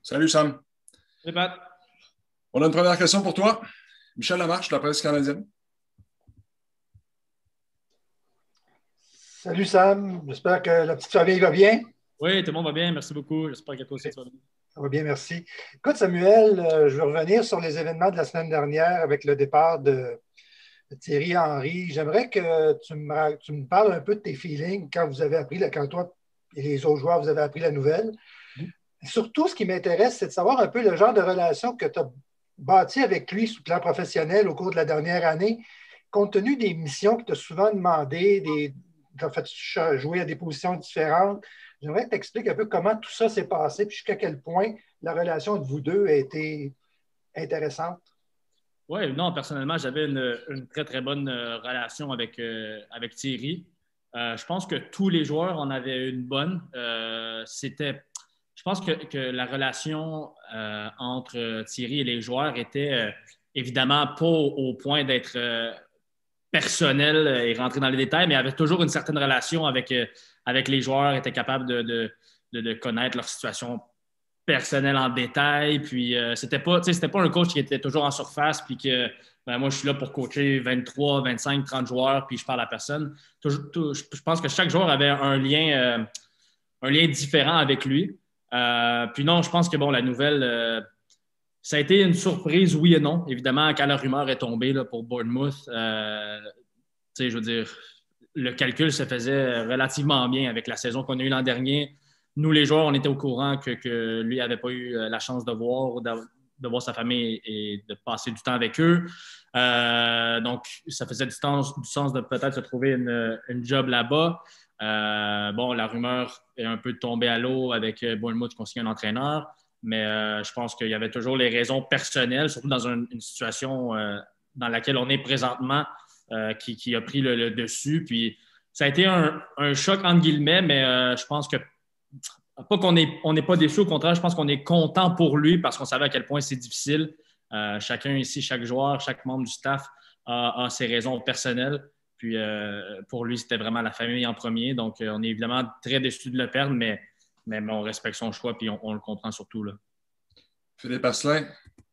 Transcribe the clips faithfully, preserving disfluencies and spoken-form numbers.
Salut Sam. Salut Pat. On a une première question pour toi. Michel Lamarche, de la presse canadienne. Salut Sam, j'espère que la petite famille va bien. Oui, tout le monde va bien, merci beaucoup. J'espère que toi aussi tu vas bien. Ça va bien, merci. Écoute Samuel, euh, je veux revenir sur les événements de la semaine dernière avec le départ de, de Thierry Henry. J'aimerais que tu me, ra- tu me parles un peu de tes feelings quand vous avez appris, la- quand toi et les autres joueurs, vous avez appris la nouvelle. Surtout, ce qui m'intéresse, c'est de savoir un peu le genre de relation que tu as bâti avec lui sur le plan professionnel au cours de la dernière année, compte tenu des missions que tu as souvent demandées, des, tu as fait jouer à des positions différentes. J'aimerais que tu expliques un peu comment tout ça s'est passé, puis jusqu'à quel point la relation entre vous deux a été intéressante. Oui, non, personnellement, j'avais une, une très, très bonne euh, relation avec, euh, avec Thierry. Euh, je pense que tous les joueurs en avaient une bonne. Euh, c'était, je pense que, que la relation euh, entre Thierry et les joueurs était euh, évidemment pas au, au point d'être euh, personnelle et rentrer dans les détails, mais il avait toujours une certaine relation avec, euh, avec les joueurs, était capable de, de, de, de connaître leur situation personnelle en détail. Puis euh, c'était pas, tu sais, c'était pas un coach qui était toujours en surface, puis que ben, moi, je suis là pour coacher vingt-trois, vingt-cinq, trente joueurs, puis je parle à personne. Toujours- tout- je je pense que chaque joueur avait un lien, euh, un lien différent avec lui. Euh, puis non, je pense que bon, la nouvelle, euh, ça a été une surprise, oui et non. Évidemment, quand la rumeur est tombée là, pour Bournemouth, euh, tu sais, je veux dire, le calcul se faisait relativement bien avec la saison qu'on a eue l'an dernier. Nous, les joueurs, on était au courant que, que lui n'avait pas eu la chance de voir, de, de voir sa famille et de passer du temps avec eux. Euh, donc, ça faisait du, temps, du sens de peut-être se trouver une, une job là-bas. Euh, bon, la rumeur est un peu tombée à l'eau avec Bournemouth qui signe un entraîneur, mais euh, je pense qu'il y avait toujours les raisons personnelles, surtout dans une, une situation euh, dans laquelle on est présentement, euh, qui, qui, a pris le, le, dessus. Puis ça a été un, un choc entre guillemets, mais euh, je pense que pas qu'on n'est on n'est pas déçu, au contraire, je pense qu'on est content pour lui parce qu'on savait à quel point c'est difficile. Euh, chacun ici, chaque joueur, chaque membre du staff a, a ses raisons personnelles. Puis euh, pour lui, c'était vraiment la famille en premier. Donc, euh, on est évidemment très déçu de le perdre, mais, mais, mais on respecte son choix puis on, on le comprend surtout, là. Philippe Asselin.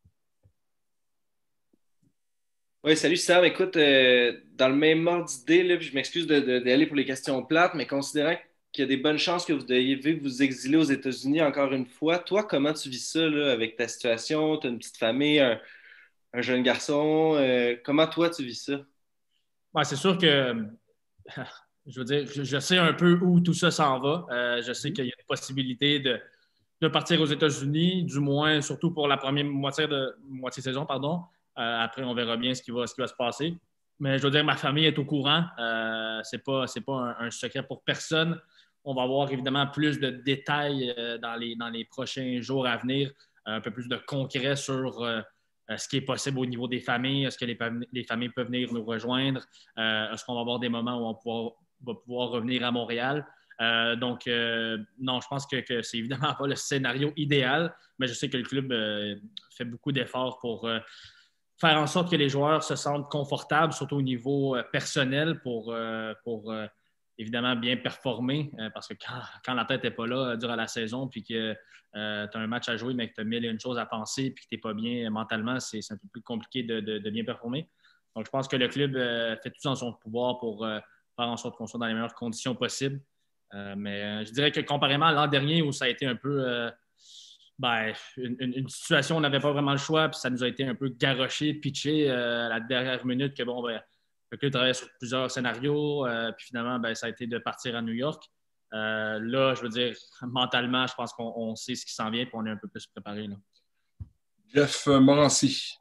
Oui, salut Sam. Écoute, euh, dans le même ordre d'idée, là, puis je m'excuse de, de- d'aller pour les questions plates, mais considérant qu'il y a des bonnes chances que vous deviez vous exiler aux États-Unis encore une fois, toi, comment tu vis ça là, avec ta situation? Tu as une petite famille, un, un jeune garçon. Euh, comment toi, tu vis ça? Ouais, c'est sûr que je veux dire, je, je sais un peu où tout ça s'en va. Euh, je sais qu'il y a une possibilité de, de partir aux États-Unis, du moins, surtout pour la première moitié de moitié saison, pardon. Euh, après, on verra bien ce qui va, ce qui va se passer. Mais je veux dire, ma famille est au courant. Euh, c'est pas, c'est pas un, un secret pour personne. On va avoir évidemment plus de détails euh, dans les, dans les prochains jours à venir, un peu plus de concret sur euh, ce qui est possible au niveau des familles. Est-ce que les, les familles peuvent venir nous rejoindre? Euh, est-ce qu'on va avoir des moments où on pourra, va pouvoir revenir à Montréal? Euh, donc, euh, non, je pense que, que c'est évidemment pas le scénario idéal, mais je sais que le club euh, fait beaucoup d'efforts pour euh, faire en sorte que les joueurs se sentent confortables, surtout au niveau euh, personnel, pour, euh, pour euh, évidemment bien performer. Euh, parce que quand, quand la tête n'est pas là euh, durant la saison, puis que euh, tu as un match à jouer, mais que tu as mille et une choses à penser, puis que tu n'es pas bien mentalement, c'est, c'est un peu plus compliqué de, de, de bien performer. Donc, je pense que le club euh, fait tout dans son pouvoir pour euh, faire en sorte qu'on soit dans les meilleures conditions possibles. Euh, mais euh, je dirais que comparément à l'an dernier où ça a été un peu euh, ben, une, une, une situation où on n'avait pas vraiment le choix, puis ça nous a été un peu garoché, pitché euh, à la dernière minute que bon, ben, le club travaillait sur plusieurs scénarios, euh, puis finalement, ben, ça a été de partir à New York. Euh, là, je veux dire, mentalement, je pense qu'on on sait ce qui s'en vient, puis on est un peu plus préparé, là. Jeff Morancy.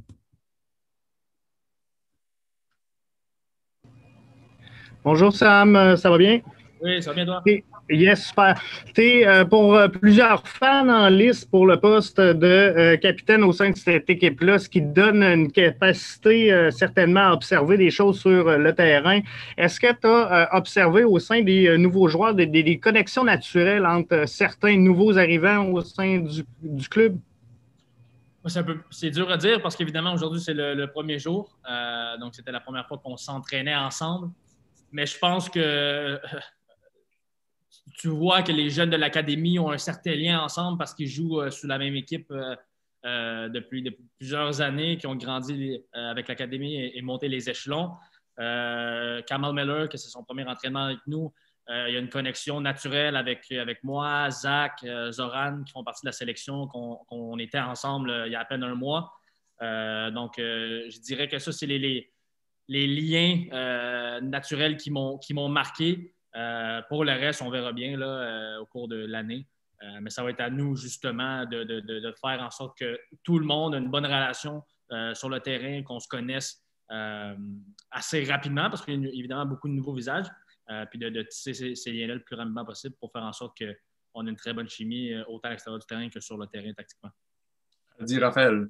Bonjour Sam, euh, ça va bien? Oui, ça va bien toi? Et, yes, super. Tu es euh, pour euh, plusieurs fans en lice pour le poste de euh, capitaine au sein de cette équipe-là, ce qui donne une capacité euh, certainement à observer des choses sur euh, le terrain. Est-ce que tu as euh, observé au sein des euh, nouveaux joueurs des, des, des connexions naturelles entre euh, certains nouveaux arrivants au sein du, du club? C'est, un peu, c'est dur à dire parce qu'évidemment, aujourd'hui, c'est le, le premier jour. Euh, donc, c'était la première fois qu'on s'entraînait ensemble. Mais je pense que tu vois que les jeunes de l'académie ont un certain lien ensemble parce qu'ils jouent euh, sous la même équipe euh, euh, depuis, depuis plusieurs années, qui ont grandi euh, avec l'académie et, et monté les échelons. Euh, Kamal Miller, que c'est son premier entraînement avec nous, euh, il y a une connexion naturelle avec, avec moi, Zach, euh, Zoran, qui font partie de la sélection, qu'on, qu'on était ensemble euh, il y a à peine un mois. Euh, donc, euh, je dirais que ça, c'est les, les, les liens euh, naturels qui m'ont, qui m'ont marqué. Euh, pour le reste, on verra bien là, euh, au cours de l'année. Euh, mais ça va être à nous, justement, de, de, de, de faire en sorte que tout le monde ait une bonne relation euh, sur le terrain, qu'on se connaisse euh, assez rapidement, parce qu'il y a évidemment beaucoup de nouveaux visages, euh, puis de, de tisser ces, ces liens-là le plus rapidement possible pour faire en sorte qu'on ait une très bonne chimie, euh, autant à l'extérieur du terrain que sur le terrain tactiquement. Dis Raphaël.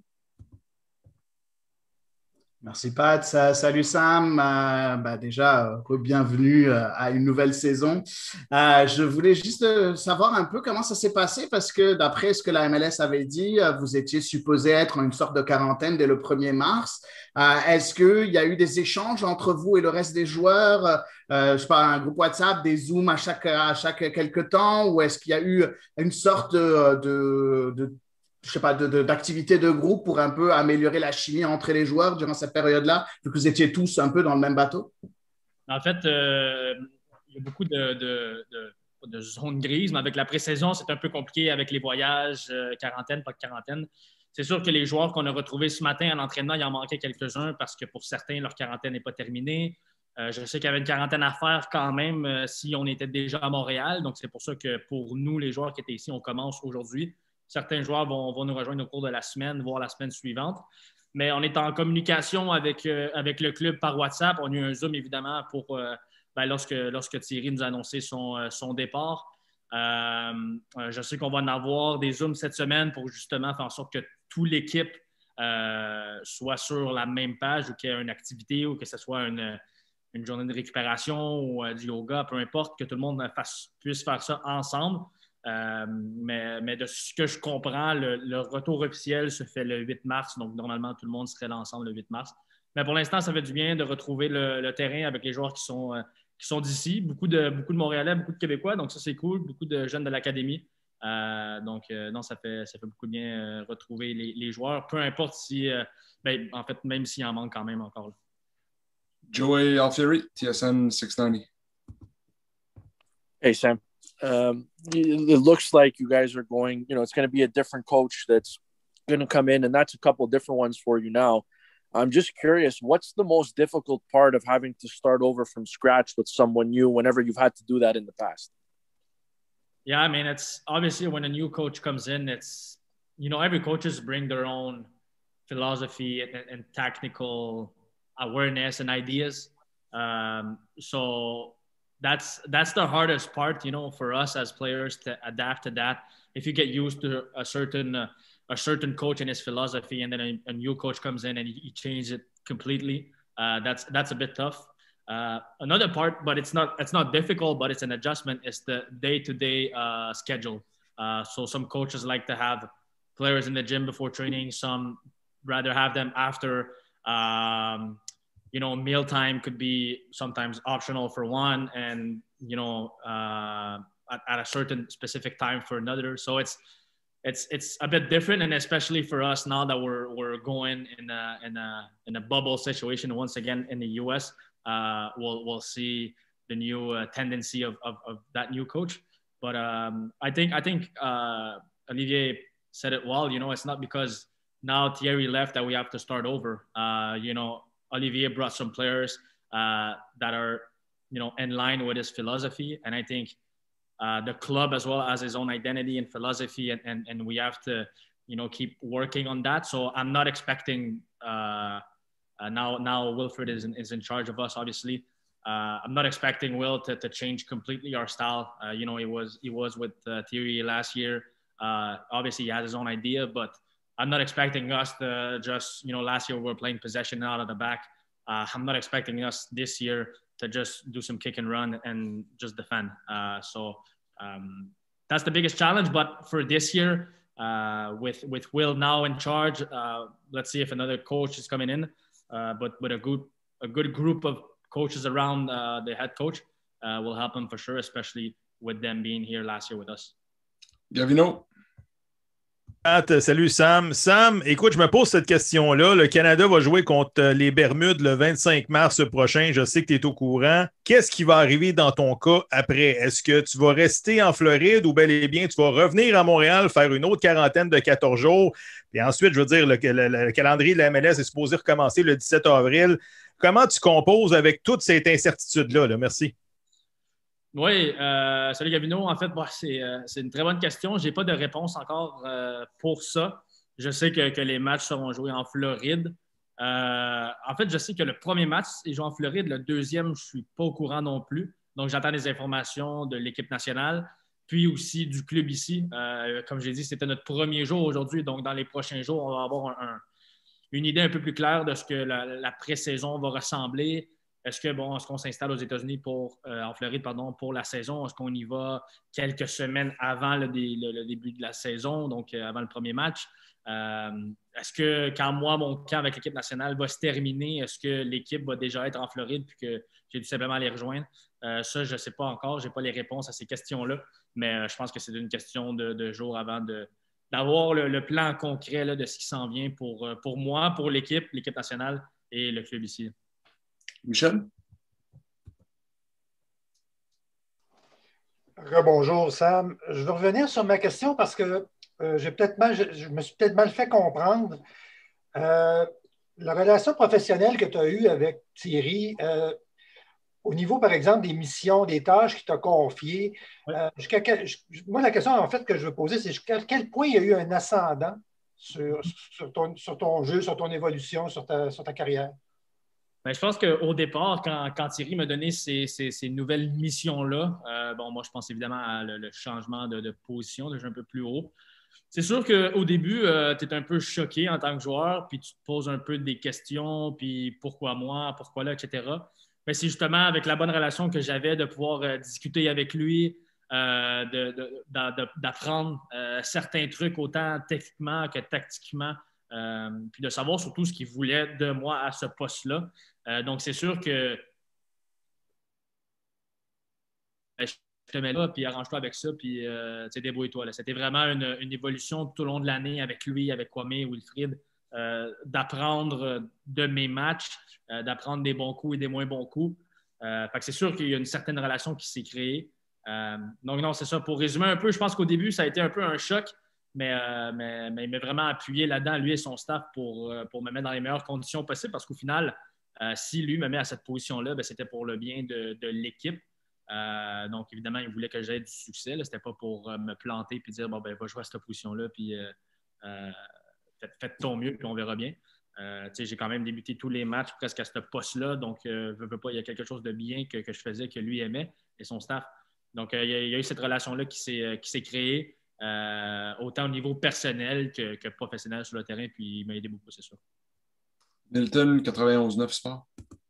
Merci Pat, salut Sam, euh, bah déjà euh, bienvenue euh, à une nouvelle saison. Euh, je voulais juste euh, savoir un peu comment ça s'est passé parce que d'après ce que la M L S avait dit, euh, vous étiez supposé être en une sorte de quarantaine dès le premier mars. Euh, est-ce qu'il y a eu des échanges entre vous et le reste des joueurs, euh, je sais pas, un groupe WhatsApp, des Zooms à chaque, à chaque quelques temps, ou est-ce qu'il y a eu une sorte de, de, de je sais pas, de, de, d'activités de groupe pour un peu améliorer la chimie entre les joueurs durant cette période-là, vu que vous étiez tous un peu dans le même bateau? En fait, euh, il y a beaucoup de, de, de, de zones grises, mais avec la pré-saison, c'est un peu compliqué avec les voyages, euh, quarantaine, pas de quarantaine. C'est sûr que les joueurs qu'on a retrouvés ce matin à l'entraînement, il en manquait quelques-uns parce que pour certains, leur quarantaine n'est pas terminée. Euh, je sais qu'il y avait une quarantaine à faire quand même euh, si on était déjà à Montréal. Donc, c'est pour ça que pour nous, les joueurs qui étaient ici, on commence aujourd'hui. Certains joueurs vont, vont nous rejoindre au cours de la semaine, voire la semaine suivante. Mais on est en communication avec, euh, avec le club par WhatsApp. On a eu un Zoom, évidemment, pour euh, ben, lorsque, lorsque Thierry nous a annoncé son, euh, son départ. Euh, je sais qu'on va en avoir des Zooms cette semaine pour justement faire en sorte que toute l'équipe euh, soit sur la même page ou qu'il y ait une activité ou que ce soit une, une journée de récupération ou euh, du yoga, peu importe, que tout le monde fasse, puisse faire ça ensemble. Euh, mais, mais de ce que je comprends, le, le retour officiel se fait le huit mars. Donc, normalement, tout le monde serait là ensemble le huit mars. Mais pour l'instant, ça fait du bien de retrouver le, le terrain avec les joueurs qui sont, euh, qui sont d'ici. Beaucoup de, beaucoup de Montréalais, beaucoup de Québécois. Donc, ça, c'est cool. Beaucoup de jeunes de l'académie. Euh, donc, euh, non, ça fait, ça fait beaucoup de bien euh, retrouver les, les joueurs. Peu importe si, euh, ben, en fait, même s'il en manque quand même encore là. Joey Alfieri, T S N six ninety. Hey, Sam. Um, it looks like you guys are going, you know, it's going to be a different coach that's going to come in, and that's a couple of different ones for you now. I'm just curious, what's the most difficult part of having to start over from scratch with someone new whenever you've had to do that in the past? Yeah, I mean, it's obviously when a new coach comes in, it's, you know, every coaches bring their own philosophy and, and technical awareness and ideas. Um, so that's that's the hardest part, you know, for us as players to adapt to that. If you get used to a certain uh, a certain coach and his philosophy, and then a, a new coach comes in and he, he changes it completely, uh, that's that's a bit tough. Uh, another part, but it's not it's not difficult, but it's an adjustment, is the day-to-day uh, schedule. Uh, so some coaches like to have players in the gym before training. Some rather have them after. Um, you know, mealtime could be sometimes optional for one, and you know, uh, at, at a certain specific time for another. So it's it's it's a bit different, and especially for us now that we're we're going in a in a in a bubble situation once again in the U S. Uh, we'll we'll see the new uh, tendency of, of of that new coach. But um, I think I think uh, Olivier said it well. You know, it's not because now Thierry left that we have to start over. Uh, you know, Olivier brought some players uh, that are, you know, in line with his philosophy. And I think uh, the club as well has his own identity and philosophy, and, and, and we have to, you know, keep working on that. So I'm not expecting uh, uh, now, now Wilfred is in, is in charge of us, obviously. Uh, I'm not expecting Will to, to change completely our style. Uh, you know, he was, he was with uh, Thierry last year. Uh, obviously he has his own idea, but I'm not expecting us to just, you know, last year we were playing possession out of the back. Uh, I'm not expecting us this year to just do some kick and run and just defend. Uh, so um, that's the biggest challenge. But for this year, uh, with with Will now in charge, uh, let's see if another coach is coming in. Uh, but with a good a good group of coaches around uh, the head coach uh, will help him for sure, especially with them being here last year with us. Gavino. Salut Sam. Sam, écoute, je me pose cette question-là. Le Canada va jouer contre les Bermudes le vingt-cinq mars prochain. Je sais que tu es au courant. Qu'est-ce qui va arriver dans ton cas après? Est-ce que tu vas rester en Floride ou bel et bien tu vas revenir à Montréal, faire une autre quarantaine de quatorze jours? Et ensuite, je veux dire, le, le, le calendrier de la M L S est supposé recommencer le dix-sept avril. Comment tu composes avec toute cette incertitude-là? Là? Merci. Oui, euh, salut Gavino. En fait, bah, c'est, euh, c'est une très bonne question. Je n'ai pas de réponse encore euh, pour ça. Je sais que, que les matchs seront joués en Floride. Euh, en fait, je sais que le premier match est joué en Floride. Le deuxième, je ne suis pas au courant non plus. Donc, j'attends des informations de l'équipe nationale, puis aussi du club ici. Euh, comme j'ai dit, c'était notre premier jour aujourd'hui. Donc, dans les prochains jours, on va avoir un, un, une idée un peu plus claire de ce que la, la pré-saison va ressembler. Est-ce que bon, est-ce qu'on s'installe aux États-Unis pour euh, en Floride, pardon, pour la saison? Est-ce qu'on y va quelques semaines avant le, le, le début de la saison, donc euh, avant le premier match? Euh, est-ce que quand moi, mon camp avec l'équipe nationale va se terminer, est-ce que l'équipe va déjà être en Floride puis que j'ai dû simplement les rejoindre? Euh, ça, je ne sais pas encore. Je n'ai pas les réponses à ces questions-là, mais euh, je pense que c'est une question de, de jours avant de, d'avoir le, le plan concret là, de ce qui s'en vient pour, pour moi, pour l'équipe, l'équipe nationale et le club ici. Michel? Rebonjour, Sam. Je vais revenir sur ma question parce que euh, j'ai peut-être mal, je, je me suis peut-être mal fait comprendre. Euh, la relation professionnelle que tu as eue avec Thierry, euh, au niveau, par exemple, des missions, des tâches qu'il t'a confiées, oui. euh, jusqu'à quel, moi, la question, en fait, que je veux poser, c'est jusqu'à quel point il y a eu un ascendant sur, sur, ton, sur ton jeu, sur ton évolution, sur ta, sur ta carrière? Bien, je pense qu'au départ, quand, quand Thierry m'a donné ces, ces, ces nouvelles missions-là, euh, bon, moi, je pense évidemment à le, le changement de, de position, de jeu un peu plus haut. C'est sûr qu'au début, euh, tu es un peu choqué en tant que joueur, puis tu te poses un peu des questions, puis pourquoi moi, pourquoi là, et cetera. Mais c'est justement avec la bonne relation que j'avais de pouvoir euh, discuter avec lui, euh, de, de, de, d'apprendre euh, certains trucs autant techniquement que tactiquement. Euh, puis de savoir surtout ce qu'il voulait de moi à ce poste-là. Euh, donc, c'est sûr que je te mets là, puis arrange-toi avec ça, puis euh, débrouille-toi. Là. C'était vraiment une, une évolution tout au long de l'année avec lui, avec Kwame, Wilfried, euh, d'apprendre de mes matchs, euh, d'apprendre des bons coups et des moins bons coups. Euh, fait que c'est sûr qu'il y a une certaine relation qui s'est créée. Euh, donc, non, c'est ça. Pour résumer un peu, je pense qu'au début, ça a été un peu un choc. Mais, euh, mais, mais il m'a vraiment appuyé là-dedans, lui et son staff, pour, pour me mettre dans les meilleures conditions possibles parce qu'au final, euh, si lui me met à cette position-là, bien, c'était pour le bien de, de l'équipe. Euh, donc, évidemment, il voulait que j'aie du succès. Ce n'était pas pour euh, me planter et dire, bon, ben, va jouer à cette position-là, puis euh, euh, faites, faites ton mieux, puis on verra bien. Euh, j'ai quand même débuté tous les matchs presque à ce poste-là. Donc, euh, veux, veux pas, il y a quelque chose de bien que, que je faisais, que lui aimait et son staff. Donc, euh, il, y a, il y a eu cette relation-là qui s'est, qui s'est créée. Euh, autant au niveau personnel que, que professionnel sur le terrain, puis il m'a aidé beaucoup, c'est sûr. Milton, quatre-vingt-onze neuf Sport.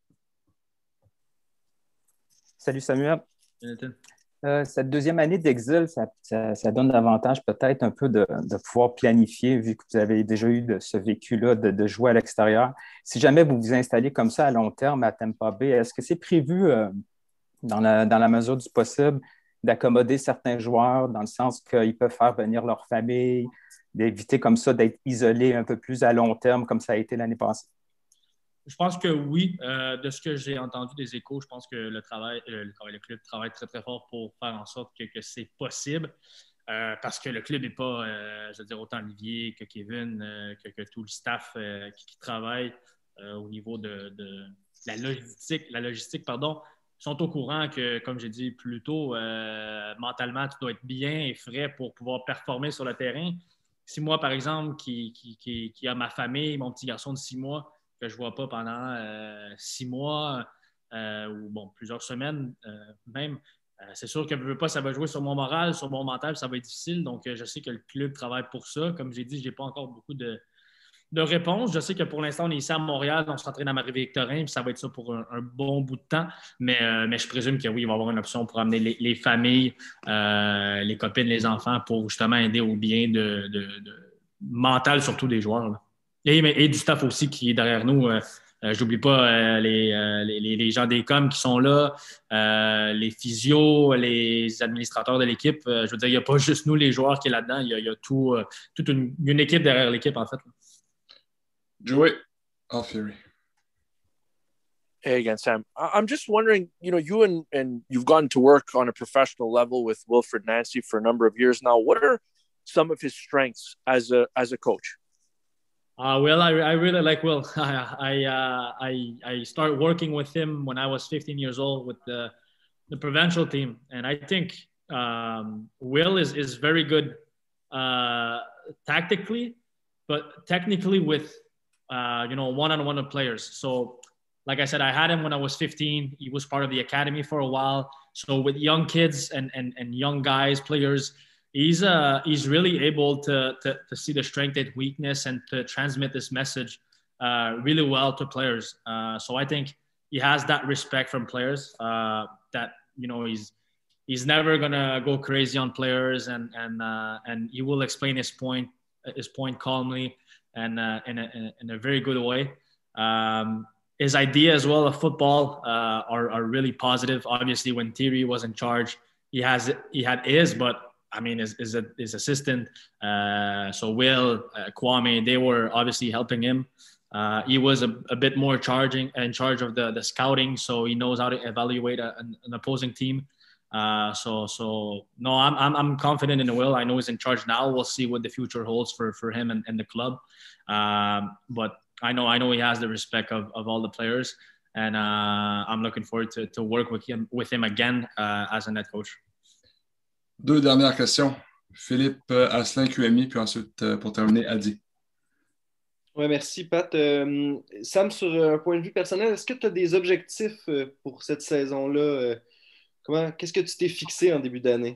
Salut Samuel. Milton. Euh, cette deuxième année d'exil, ça, ça, ça donne davantage peut-être un peu de, de pouvoir planifier, vu que vous avez déjà eu de, ce vécu-là de, de jouer à l'extérieur. Si jamais vous vous installez comme ça à long terme à Tampa Bay, est-ce que c'est prévu euh, dans, la, dans la mesure du possible d'accommoder certains joueurs dans le sens qu'ils peuvent faire venir leur famille, d'éviter comme ça d'être isolés un peu plus à long terme comme ça a été l'année passée? Je pense que oui. Euh, de ce que j'ai entendu des échos, je pense que le travail, euh, le, travail, le club travaille très, très fort pour faire en sorte que, que c'est possible. Euh, parce que le club n'est pas, euh, je veux dire, autant Olivier que Kevin, euh, que, que tout le staff euh, qui, qui travaille euh, au niveau de, de la logistique, la logistique, pardon, sont au courant que, comme j'ai dit plus tôt, euh, mentalement, tu dois être bien et frais pour pouvoir performer sur le terrain. Si moi, par exemple, qui, qui, qui, qui a ma famille, mon petit garçon de six mois, que je ne vois pas pendant euh, six mois euh, ou bon, plusieurs semaines euh, même, euh, c'est sûr que je veux pas, ça va jouer sur mon moral, sur mon mental, ça va être difficile. Donc, euh, je sais que le club travaille pour ça. Comme j'ai dit, je n'ai pas encore beaucoup de, de réponses. Je sais que pour l'instant, on est ici à Montréal, on s'entraîne à Marie-Victorin, puis ça va être ça pour un, un bon bout de temps. Mais, euh, mais je présume que oui, il va y avoir une option pour amener les, les familles, euh, les copines, les enfants pour justement aider au bien de, de, de mental, surtout des joueurs. Là. Et, et du staff aussi qui est derrière nous. Euh, Euh, je n'oublie pas euh, les, euh, les, les gens des coms qui sont là, euh, les physios, les administrateurs de l'équipe. Euh, je veux dire, il n'y a pas juste nous, les joueurs, qui est là-dedans. Il y a, il y a tout, euh, toute une, une équipe derrière l'équipe, en fait. Joey Alfieri. Hey again, Sam. I'm just wondering, you know, you and, and you've gotten to work on a professional level with Wilfred Nancy for a number of years now. What are some of his strengths as a as a coach? Uh, well, I, I really like Will. I I, uh, I I started working with him when I was fifteen years old with the the provincial team, and I think um, Will is is very good uh, tactically, but technically with uh, you know one-on-one players. So, like I said, I had him when I was fifteen. He was part of the academy for a while. So with young kids and and and young guys, players. He's uh he's really able to, to to see the strength and weakness and to transmit this message uh, really well to players. Uh, so I think he has that respect from players. Uh, that you know he's he's never gonna go crazy on players, and and uh, and he will explain his point his point calmly and uh, in a in a very good way. Um, his idea as well of football uh, are are really positive. Obviously, when Thierry was in charge, he has he had his, but I mean, his, his, his assistant, uh, so Will, uh, Kwame, they were obviously helping him. Uh, he was a, a bit more charging in charge of the, the scouting, so he knows how to evaluate a, an, an opposing team. Uh, so, so no, I'm, I'm I'm confident in Will. I know he's in charge now. We'll see what the future holds for, for him and, and the club. Um, but I know I know he has the respect of, of all the players, and uh, I'm looking forward to, to work with him with him again uh, as a head coach. Deux dernières questions. Philippe Asselin, Q M I, puis ensuite, pour terminer, Adi. Oui, merci, Pat. Euh, Sam, sur un point de vue personnel, est-ce que tu as des objectifs pour cette saison-là? Comment, qu'est-ce que tu t'es fixé en début d'année?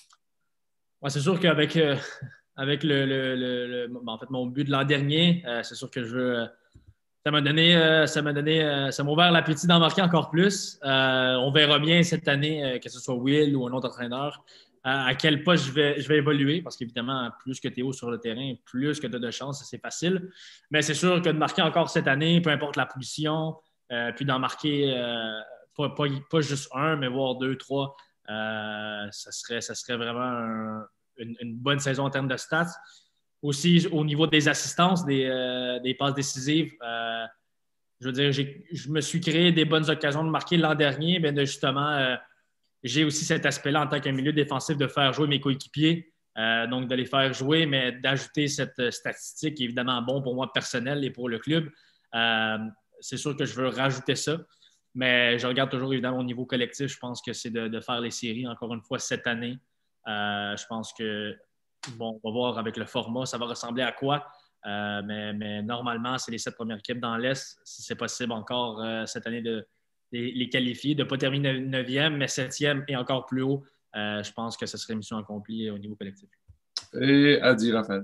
Ouais, c'est sûr qu'avec euh, avec le, le, le, le en fait, mon but de l'an dernier, euh, c'est sûr que je veux. Euh, ça m'a donné, euh, ça m'a donné, euh, ça m'a ouvert l'appétit d'en marquer encore plus. Euh, on verra bien cette année, euh, que ce soit Will ou un autre entraîneur, à quel poste je vais, je vais évoluer, parce qu'évidemment, plus que tu es haut sur le terrain, plus que tu as de chance, c'est facile. Mais c'est sûr que de marquer encore cette année, peu importe la position, euh, puis d'en marquer euh, pas, pas, pas juste un, mais voire deux, trois, euh, ça, serait, ça serait vraiment un, une, une bonne saison en termes de stats. Aussi, au niveau des assistances, des, euh, des passes décisives, euh, je veux dire, j'ai, je me suis créé des bonnes occasions de marquer l'an dernier, mais de justement... Euh, j'ai aussi cet aspect-là en tant qu'un milieu défensif de faire jouer mes coéquipiers, euh, donc de les faire jouer, mais d'ajouter cette statistique qui est évidemment bon pour moi personnel et pour le club. Euh, c'est sûr que je veux rajouter ça, mais je regarde toujours évidemment au niveau collectif. Je pense que c'est de, de faire les séries encore une fois cette année. Euh, je pense que, bon, on va voir avec le format, ça va ressembler à quoi, euh, mais, mais normalement, c'est les sept premières équipes dans l'Est, si c'est possible encore euh, cette année de Les, les qualifier, de ne pas terminer neuvième, mais septième et encore plus haut. Euh, je pense que ce serait mission accomplie au niveau collectif. Et Adi, Raphaël.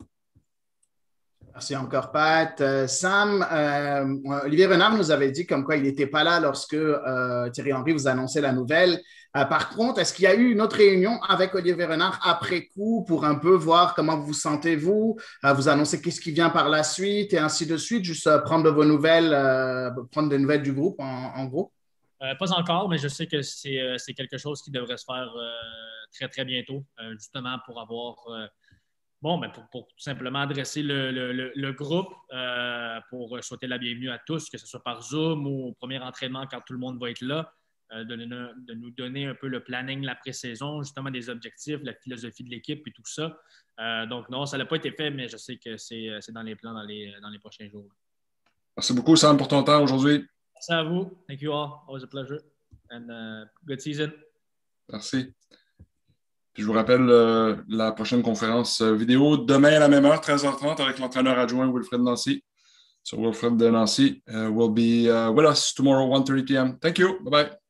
Merci encore, Pat. Euh, Sam, euh, Olivier Renard nous avait dit comme quoi il n'était pas là lorsque euh, Thierry Henry vous annonçait la nouvelle. Euh, par contre, est-ce qu'il y a eu une autre réunion avec Olivier Renard après coup pour un peu voir comment vous sentez-vous, euh, vous annoncer qu'est-ce qui vient par la suite et ainsi de suite, juste euh, prendre de vos nouvelles, euh, prendre des nouvelles du groupe en, en gros? Euh, pas encore, mais je sais que c'est, euh, c'est quelque chose qui devrait se faire euh, très, très bientôt, euh, justement pour avoir... Euh, Bon, ben pour, pour tout simplement adresser le, le, le, le groupe, euh, pour souhaiter la bienvenue à tous, que ce soit par Zoom ou au premier entraînement quand tout le monde va être là, euh, de, de nous donner un peu le planning de la pré-saison, justement des objectifs, la philosophie de l'équipe et tout ça. Euh, donc non, ça n'a pas été fait, mais je sais que c'est, c'est dans les plans dans les, dans les prochains jours. Merci beaucoup, Sam, pour ton temps aujourd'hui. Merci à vous. Thank you all. Always a pleasure. And uh, good season. Merci. Puis je vous rappelle euh, la prochaine conférence euh, vidéo demain à la même heure, treize heures trente, avec l'entraîneur adjoint Wilfred Nancy. So Wilfred Nancy uh, will be uh, with us tomorrow, one thirty p m Thank you. Bye-bye.